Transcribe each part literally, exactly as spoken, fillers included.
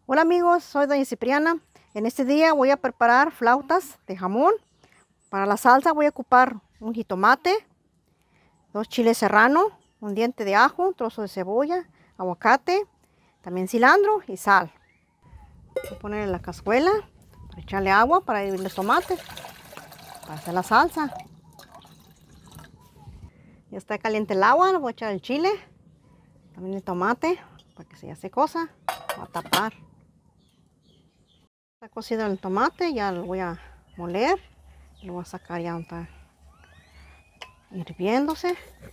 Hola amigos, soy doña Cipriana. En este día voy a preparar flautas de jamón. Para la salsa voy a ocupar un jitomate, dos chiles serrano, un diente de ajo, un trozo de cebolla, aguacate, también cilantro y sal. Voy a poner en la cazuela para echarle agua para hervir los tomates, para hacer la salsa. Ya está caliente el agua, le voy a echar el chile, también el tomate, para que se ya se cosa. Voy a tapar. Está cocido el tomate, ya lo voy a moler. Lo voy a sacar ya, está hirviéndose.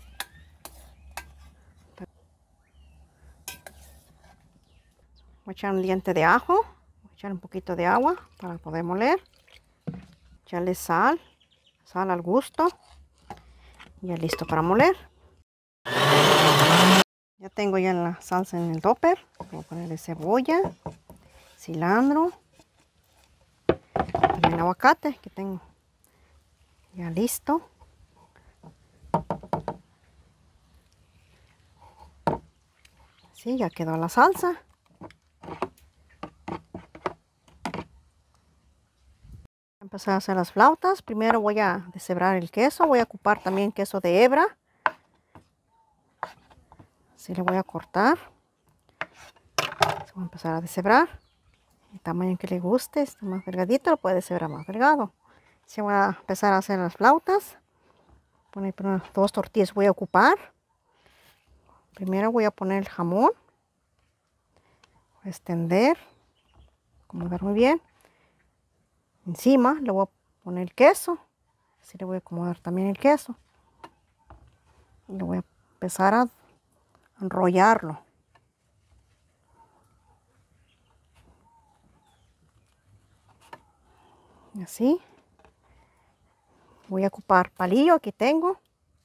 Voy a echar un diente de ajo, voy a echar un poquito de agua para poder moler. Echarle sal, sal al gusto. Ya listo para moler. Ya tengo ya la salsa en el topper. Voy a ponerle cebolla, cilantro, también aguacate que tengo ya listo. Sí, ya quedó la salsa. Empezar a hacer las flautas. Primero voy a deshebrar el queso. Voy a ocupar también queso de hebra. Así le voy a cortar. Voy a empezar a deshebrar. El tamaño que le guste. Está más delgadito, lo puede deshebrar más delgado. Así voy a empezar a hacer las flautas. Poner dos tortillas voy a ocupar. Primero voy a poner el jamón. Voy a extender. Acomodar muy bien. Encima le voy a poner el queso. Así le voy a acomodar también el queso. Y le voy a empezar a enrollarlo. Y así. Voy a ocupar palillo, aquí tengo.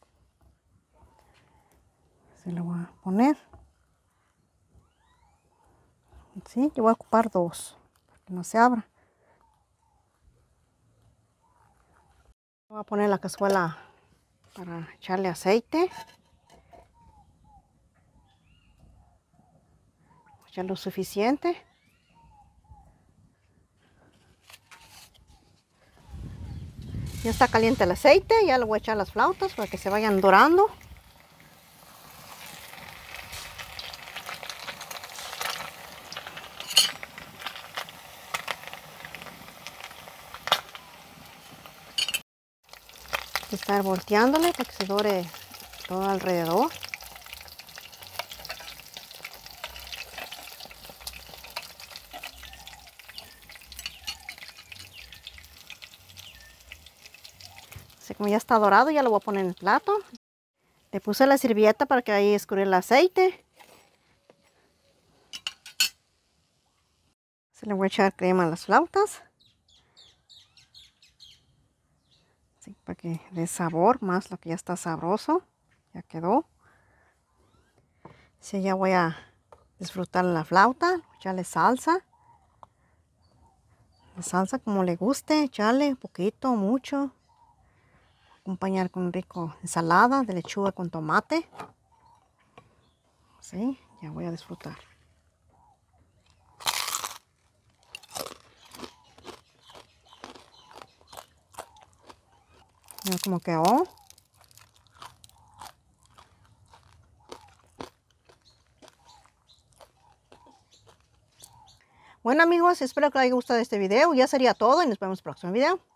Se lo voy a poner. Sí, yo voy a ocupar dos, para que no se abra. Voy a poner la cazuela para echarle aceite. Voy a echar lo suficiente. Ya está caliente el aceite, ya le voy a echar las flautas para que se vayan dorando. Hay que estar volteándole para que se dore todo alrededor. Así como ya está dorado, ya lo voy a poner en el plato. Le puse la servilleta para que ahí escurra el aceite. Se le voy a echar crema a las flautas. Así, para que dé sabor más lo que ya está sabroso. Ya quedó. Así ya voy a disfrutar la flauta. Echarle salsa. La salsa como le guste. Echarle un poquito, mucho. Acompañar con un rico ensalada de lechuga con tomate. Sí, ya voy a disfrutar. Mira cómo quedó. Bueno amigos, espero que les haya gustado este video. Ya sería todo y nos vemos en el próximo video.